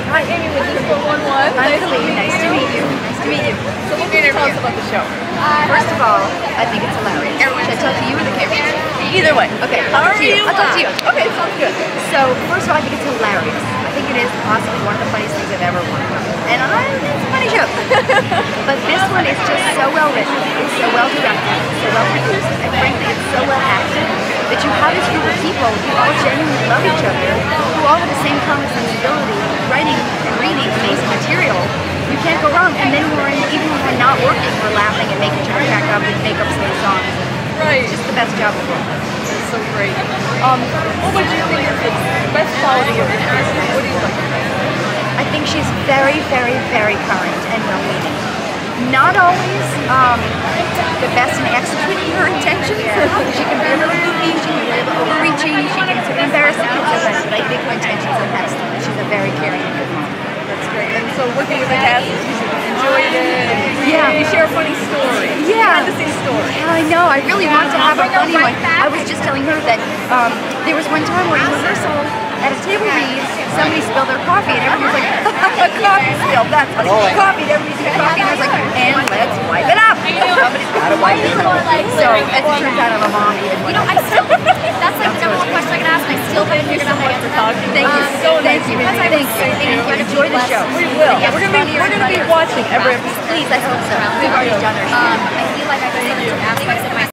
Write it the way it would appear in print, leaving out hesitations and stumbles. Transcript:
Hi, Amy with this 411. Nice to meet you. Nice to meet you. Nice to meet you. So what can you tell us about the show? First of all, I think it's hilarious. Should I talk to you or the camera? Either way. Okay, How are you? I'll talk to you. Okay, sounds good. So, first of all, I think it's hilarious. I think it is possibly one of the funniest things I've ever worked on. And it's a funny show. But this one is just so well written, it's so well directed, it's so well produced, and frankly, it's so well acted that you have this group of people who all genuinely love each other, who all have the same common sensibility, writing and reading amazing material. You can't go wrong. And then even when we're not working, we're laughing and making each other crack up and make up some of the songs. Right. It's just the best job of all. That's so great. What would you think is the best quality of your character? What do you like? I think she's very, very, very kind and well-meaning. Not always the best in executing her intentions. She can be a little goofy, she can be a little overreaching, she can be embarrassing sometimes, but I think her intentions are excellent. She's a very caring and good mom. That's great. And so working with the cast, you enjoyed it. Yeah. You share a funny story. Yeah. Fantasy story. Yeah, I know. I really want to have a funny one. I was just telling her that there was one time where in rehearsal, at a table read, somebody spilled their coffee, and everyone was like, coffee spilled, that's funny. Coffee, everybody's got coffee, and I was like, and let's wipe it up. Somebody's got to wipe it up. So, as it turns out, I'm a mom even when I still, that's like the number one question I can ask, and I still haven't figured out how to answer that. Thank you. So nice. Thank you. Thank you. Enjoy the show. We will. We're gonna be watching every episode. Please, I hope so. We've already done our show. I feel like I can